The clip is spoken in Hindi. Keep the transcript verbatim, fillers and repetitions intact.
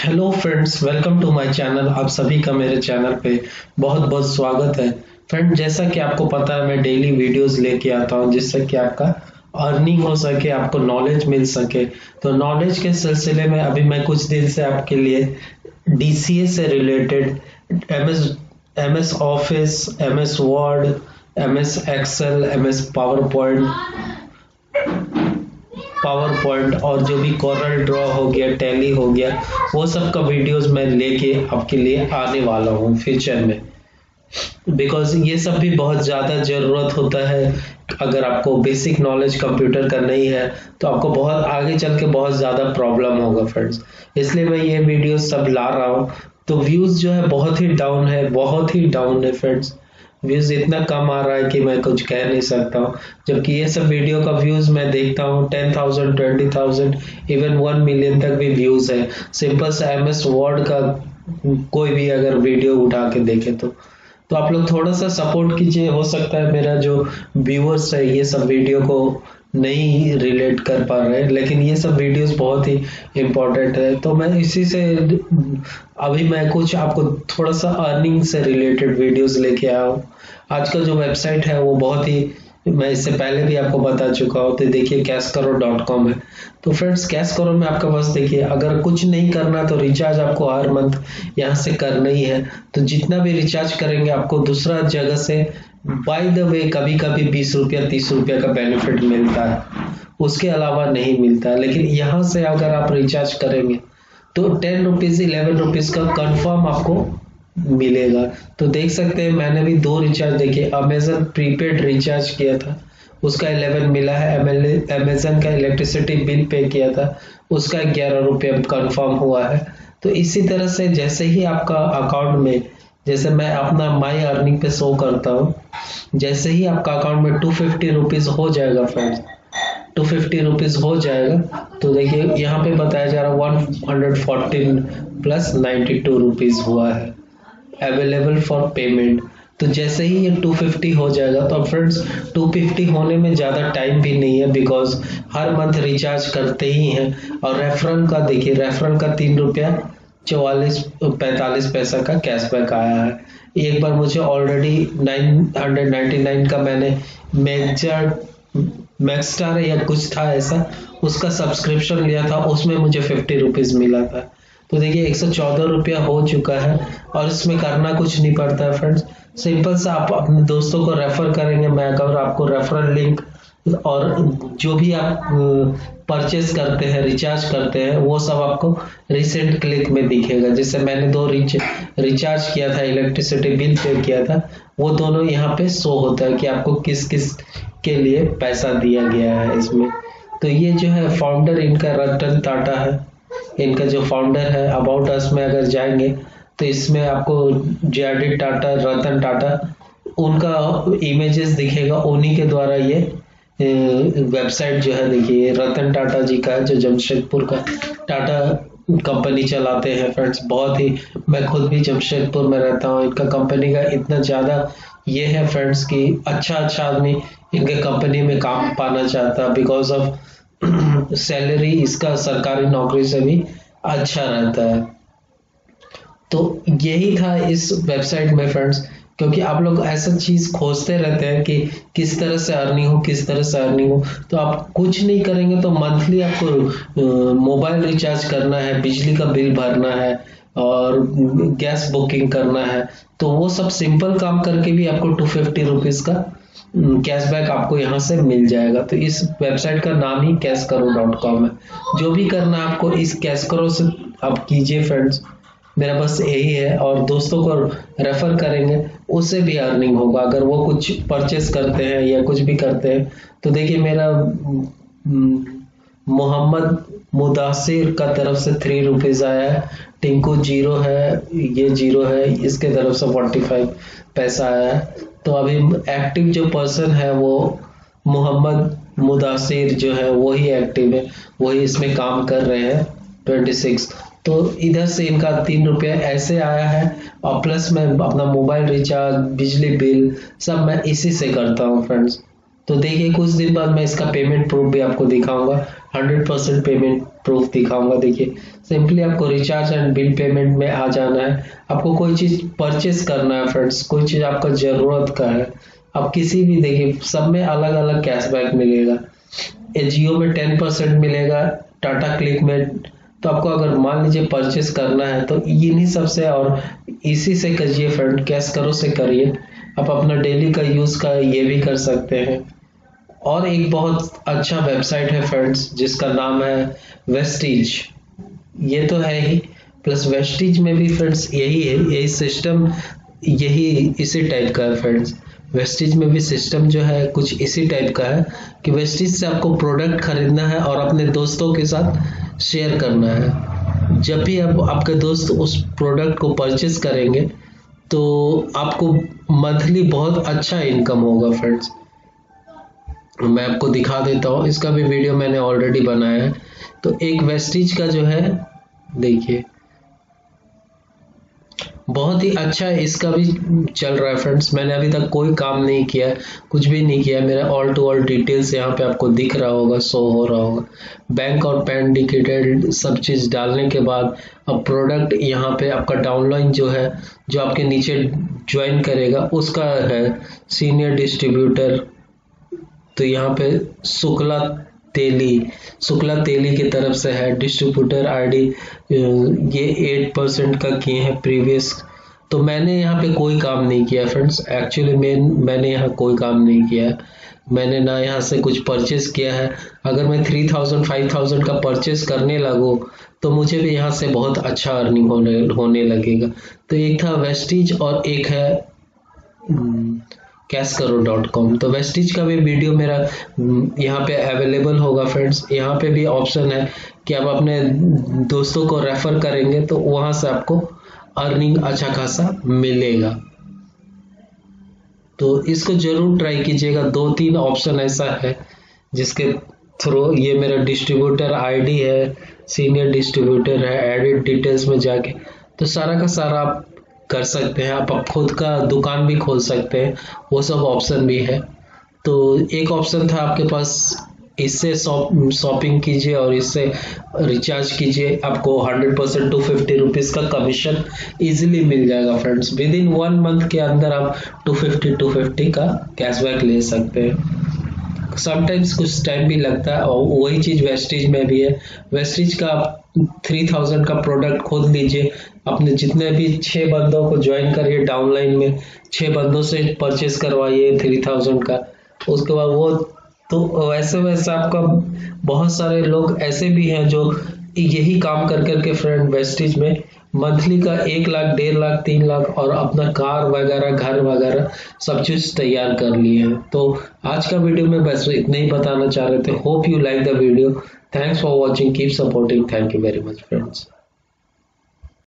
Hello friends, welcome to my channel. आप सभी का मेरे चैनल पे बहुत बहुत स्वागत है। फ्रेंड, जैसा कि आपको पता है, मैं डेली वीडियोस लेके आता हूं जिससे कि आपका अर्निंग हो सके, आपको नॉलेज मिल सके। तो नॉलेज के सिलसिले में अभी मैं कुछ दिन से आपके लिए डीसीए से related MS MS Office, MS Word, MS Excel, MS PowerPoint PowerPoint और जो भी कोरल ड्रॉ हो गया, टैली हो गया, वो सब का वीडियोस मैं लेके आपके लिए आने वाला हूँ फ्यूचर में। बिकॉज ये सब भी बहुत ज़्यादा ज़रूरत होता है। अगर आपको बेसिक नॉलेज कंप्यूटर का नहीं है तो आपको बहुत आगे चल के बहुत ज़्यादा प्रॉब्लम होगा फ्रेंड्स। इसलिए मैं ये वीडियो सब ला रहा हूँ। तो व्यूज़ जो है बहुत ही डाउन है, बहुत ही डाउन है फ्रेंड्स। व्यूज इतना कम आ रहा है कि मैं कुछ कह नहीं सकता हूँ। जबकि ये सब वीडियो का व्यूज मैं देखता हूँ ten thousand, twenty thousand, even one million तक भी व्यूज है। सिंपल सा एमएस वर्ड का कोई भी अगर वीडियो उठा के देखे तो तो आप लोग थोड़ा सा सपोर्ट कीजिए। हो सकता है मेरा जो व्यूअर्स है ये सब वीडियो को नहीं रिलेट कर पा रहे हैं, लेकिन ये सब वीडियोस बहुत ही इम्पोर्टेंट है। तो मैं इसी से अभी मैं कुछ आपको थोड़ा सा अर्निंग से रिलेटेड वीडियोस लेके आया हूँ। आज का जो वेबसाइट है वो बहुत ही, मैं इससे पहले भी आपको बता चुका हूँ। तो देखिए कैश करो डॉट कॉम है। तो फ्रेंड्स, कैश करो में आपके पास देखिए, अगर कुछ नहीं करना तो रिचार्ज आपको हर मंथ यहाँ से करना ही है। तो जितना भी रिचार्ज करेंगे आपको दूसरा जगह से बाय द वे कभी कभी बीस रुपया तीस रुपया का बेनिफिट मिलता है, उसके अलावा नहीं मिलता है। लेकिन यहाँ से अगर आप रिचार्ज करेंगे तो टेन रुपीज इलेवन रुपीज का कंफर्म आपको मिलेगा। तो देख सकते हैं मैंने भी दो रिचार्ज देखिए, अमेजन प्रीपेड रिचार्ज किया था, उसका इलेवन मिला है। अमेजन का इलेक्ट्रिसिटी बिल पे किया था, उसका ग्यारह रुपये कंफर्म हुआ है। तो इसी तरह से जैसे ही आपका अकाउंट में, जैसे मैं अपना माई अर्निंग पे शो करता हूँ, जैसे ही आपका अकाउंट में टू फिफ्टी रुपीज हो जाएगा फ्रेंड्स, टू फिफ्टी रुपीज हो जाएगा तो देखिए यहाँ पे बताया जा रहा है one hundred fourteen plus ninety two rupees हुआ है अवेलेबल फॉर पेमेंट। तो जैसे ही ये टू फिफ्टी हो जाएगा तो फ्रेंड्स टू फिफ्टी होने में ज़्यादा टाइम भी नहीं है, बिकॉज हर मंथ रिचार्ज करते ही हैं। और रेफरल का देखिए, रेफरल का तीन रुपया चौवालीस पैंतालीस पैसा का कैशबैक आया है। एक बार मुझे already nine hundred ninety nine का मैंने मैक्सर मैक्सस्टार या कुछ था ऐसा, उसका सब्सक्रिप्शन लिया था, उसमें मुझे फिफ्टी रुपीज मिला था। तो देखिए एक सौ चौदह रुपया हो चुका है और इसमें करना कुछ नहीं पड़ता है फ्रेंड्स। सिंपल सा आप अपने दोस्तों को रेफर करेंगे। मैं अगर आपको रेफरल लिंक और जो भी आप परचेज करते हैं, रिचार्ज करते हैं, वो सब आपको रिसेंट क्लिक में दिखेगा। जैसे मैंने दो रिच, रिचार्ज किया था, इलेक्ट्रिसिटी बिल पे किया था, वो दोनों यहाँ पे शो होता है कि आपको किस किस के लिए पैसा दिया गया है इसमें। तो ये जो है फाउंडर इनका रतन टाटा है, इनका जो फाउंडर है। अबाउट अस में अगर जाएंगे तो इसमें आपको जेआरडी टाटा, रतन टाटा, उनका इमेजेस दिखेगा। उन्हीं के द्वारा ये वेबसाइट जो है, देखिए रतन टाटा जी का है, जो जमशेदपुर का टाटा कंपनी चलाते हैं फ्रेंड्स। बहुत ही, मैं खुद भी जमशेदपुर में रहता हूँ। इनका कंपनी का इतना ज़्यादा ये है फ्रेंड्स कि अच्छा अच्छा आदमी इनके कंपनी में काम पाना चाहता है, बिकॉज ऑफ सैलरी इसका सरकारी नौकरी से भी अच्छा रहता है। तो यही था इस वेबसाइट में फ्रेंड्स, क्योंकि आप लोग ऐसा चीज खोजते रहते हैं कि किस तरह से अर्निंग हो, किस तरह से अर्निंग हो। तो आप कुछ नहीं करेंगे तो मंथली आपको मोबाइल रिचार्ज करना है, बिजली का बिल भरना है और गैस बुकिंग करना है। तो वो सब सिंपल काम करके भी आपको टू फिफ्टी रुपीज का कैशबैक आपको यहाँ से मिल जाएगा। तो इस वेबसाइट का नाम ही कैश करो डॉट कॉम है। जो भी करना है आपको इस कैश करो से आप कीजिए फ्रेंड्स, मेरा बस यही है। और दोस्तों को रेफर करेंगे, उससे भी अर्निंग होगा अगर वो कुछ परचेस करते हैं या कुछ भी करते हैं। तो देखिए मेरा मोहम्मद मुदासिर का तरफ से थ्री रुपीज आया है, टिंकू जीरो है, ये जीरो है, इसके तरफ से फोर्टी फाइव पैसा आया है। तो अभी एक्टिव जो पर्सन है वो मोहम्मद मुदासिर जो है वही एक्टिव है, वही इसमें काम कर रहे हैं ट्वेंटी सिक्स। तो इधर से इनका तीन रुपया ऐसे आया है और प्लस मैं अपना मोबाइल रिचार्ज, बिजली बिल सब मैं इसी से करता हूँ फ्रेंड्स। तो देखिए कुछ दिन बाद मैं इसका पेमेंट प्रूफ भी आपको दिखाऊंगा। हंड्रेड परसेंट पेमेंट प्रूफ दिखाऊंगा। देखिए सिंपली आपको रिचार्ज एंड बिल पेमेंट में आ जाना है। आपको कोई चीज परचेस करना है फ्रेंड्स, कोई चीज आपका जरूरत का है, आप किसी भी, देखिए सब में अलग अलग कैशबैक मिलेगा। जियो में टेन परसेंट मिलेगा, टाटा क्लिक में, तो आपको अगर मान लीजिए परचेस करना है तो इन्हीं सबसे और इसी से करिए फ्रेंड, कैश करो से करिए। आप अपना डेली का यूज का ये भी कर सकते हैं। और एक बहुत अच्छा वेबसाइट है फ्रेंड्स जिसका नाम है वेस्टीज, ये तो है ही, प्लस वेस्टीज में भी फ्रेंड्स यही है, यही सिस्टम, यही इसी टाइप का है फ्रेंड्स। वेस्टीज में भी सिस्टम जो है कुछ इसी टाइप का है कि वेस्टीज से आपको प्रोडक्ट खरीदना है और अपने दोस्तों के साथ शेयर करना है। जब भी आप आपके दोस्त उस प्रोडक्ट को परचेस करेंगे तो आपको मंथली बहुत अच्छा इनकम होगा फ्रेंड्स। मैं आपको दिखा देता हूँ, इसका भी वीडियो मैंने ऑलरेडी बनाया है। तो एक वेस्टीज का जो है देखिए बहुत ही अच्छा है, इसका भी चल रहा है फ्रेंड्स। मैंने अभी तक कोई काम नहीं किया, कुछ भी नहीं किया। मेरा ऑल टू ऑल डिटेल्स यहाँ पे आपको दिख रहा होगा, शो हो रहा होगा। बैंक और पैन डिटेल सब चीज डालने के बाद अब प्रोडक्ट यहाँ पे आपका डाउनलाइन जो है, जो आपके नीचे ज्वाइन करेगा उसका है सीनियर डिस्ट्रीब्यूटर। तो यहाँ पे शुक्ला तेली शुक्ला तेली की तरफ से है डिस्ट्रीब्यूटर आईडी, ये एट परसेंट का किए हैं प्रीवियस। तो मैंने यहाँ पे कोई काम नहीं किया फ्रेंड्स, एक्चुअली मैं मैंने यहाँ कोई काम नहीं किया। मैंने ना यहाँ से कुछ परचेस किया है। अगर मैं थ्री थाउजेंड फाइव थाउजेंड का परचेस करने लगूँ तो मुझे भी यहाँ से बहुत अच्छा अर्निंग होने होने लगेगा। तो एक था वेस्टीज और एक है कैश करो डॉट कॉम। तो वेस्टीज का भी वीडियो मेरा यहाँ पे अवेलेबल होगा फ्रेंड्स। यहाँ पे भी ऑप्शन है कि आप अपने दोस्तों को रेफर करेंगे तो वहां से आपको अर्निंग अच्छा खासा मिलेगा। तो इसको जरूर ट्राई कीजिएगा। दो तीन ऑप्शन ऐसा है जिसके थ्रू, ये मेरा डिस्ट्रीब्यूटर आईडी है, सीनियर डिस्ट्रीब्यूटर है, एडिट डिटेल्स में जाके तो सारा का सारा आप कर सकते हैं। आप खुद का दुकान भी खोल सकते हैं, वो सब ऑप्शन भी है। तो एक ऑप्शन था आपके पास, इससे शॉपिंग कीजिए और इससे रिचार्ज कीजिए, आपको hundred percent two fifty rupees का कमीशन इजीली मिल जाएगा friends. With in one month के अंदर आप टू फिफ्टी टू फिफ्टी का कैशबैक ले सकते हैं। समटाइम्स कुछ टाइम भी लगता है। और वही चीज वेस्टीज में भी है। वेस्टीज का आप थ्री थाउजेंड का प्रोडक्ट खोल लीजिए, अपने जितने भी छह बंदों को ज्वाइन करिए डाउनलाइन में, छह बंदों से परचेस करवाइए थ्री थाउजेंड का। उसके बाद वो तो वैसे वैसे आपका बहुत सारे लोग ऐसे भी हैं जो यही काम कर करके फ्रेंड वेस्टीज में मंथली का एक लाख डेढ़ लाख तीन लाख और अपना कार वगैरह घर वगैरह सब चीज तैयार कर लिए हैं। तो आज का वीडियो में बस इतना ही बताना चाह रहे थे। Hope you like the video. Thanks for watching, keep supporting, thank you very much friends.